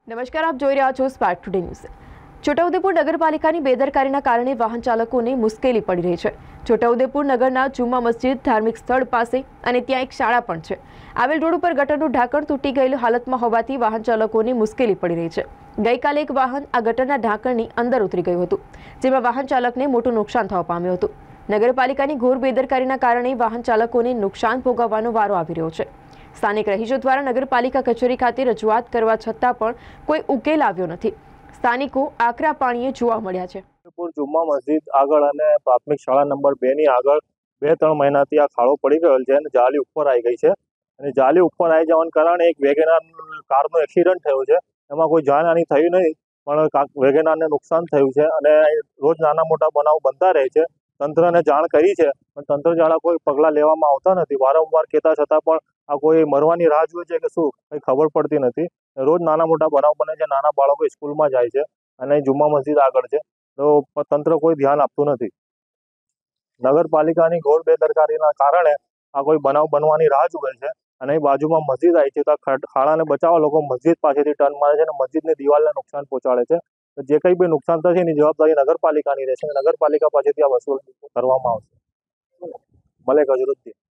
નમસ્કાર, આપ જોઈ રહ્યા છો સ્પાર્ક ટુડે ન્યૂઝ। છોટાઉદેપુર નગરપાલિકાની બેદરકારીના કારણે વાહન ચાલકોને મુશ્કેલી પડી રહી છે। છોટાઉદેપુર નગરના જુમ્મા મસ્જિદ ધાર્મિક સ્થળ પાસે અને ત્યાં એક શાળા પણ છે। આવેલ રોડ ઉપર ગટરનું ઢાંકણ તૂટી ગયેલ હાલતમાં હોવાથી વાહન ચાલકોને મુશ્કેલી પડી રહી છે। ગઈકાલે એક વાહન આ ગટરના ઢાંકણની અંદર ઉતરી ગયું હતું, જેમાં વાહન ચાલકને મોટું નુકસાન થવા પામ્યું હતું। નગરપાલિકાની ઘોર બેદરકારીના કારણે વાહન ચાલકોને નુકસાન ભોગવવાનો વારો આવી રહ્યો છે। સ્થાનિક રહીશો દ્વારા નગરપાલિકા કચેરી ખાતે રજૂઆત કરવા છતાં પણ કોઈ ઉકેલ આવ્યો નથી। સ્થાનિકો આકરા પાણીએ જોવા મળ્યા છે। જુમ્મા મસ્જિદ આગળ અને પ્રાથમિક શાળા નંબર 2 ની આગળ 2-3 મહિનાથી આ ખાડો પડી ગયો છે અને જાળી ઉપર આવી ગઈ છે અને જાળી ઉપર આવી જવાના કારણે એક વેગેનાર કારનો એક્સિડન્ટ થયો છે। એમાં કોઈ જાનહાનિ થઈ નહીં, પણ વેગેનારને નુકસાન થયું છે અને રોજ નાના મોટા બનાવ બનતા રહે છે। તંત્રને જાણ કરી છે, પણ તંત્ર દ્વારા કોઈ પગલાં લેવામાં આવતા નથી। વારંવાર કહેતા છતાં પણ આ કોઈ મરવાની રાહ જુએ છે કે શું, કંઈ ખબર પડતી નથી। રોજ નાના મોટા બનાવ બને છે, નાના બાળકો સ્કૂલમાં જાય છે અને જુમ્મા મસ્જિદ આગળ છે, તો તંત્ર કોઈ ધ્યાન આપતું નથી। નગરપાલિકાની ઘોર બેદરકારીના કારણે આ કોઈ બનાવ બનવાની રાહ જુએ છે અને એ બાજુમાં મસ્જિદ આવી છે, તો ખાડાને બચાવવા લોકો મસ્જિદ પાસેથી ટર્ન મારે છે અને મસ્જિદની દિવાલને નુકસાન પહોંચાડે છે। જે કંઈ બી નુકસાન થશે એની જવાબદારી નગરપાલિકાની રહેશે। નગરપાલિકા પાસેથી આ વસૂલ કરવામાં આવશે। મલેક અઝરુદ્દીન।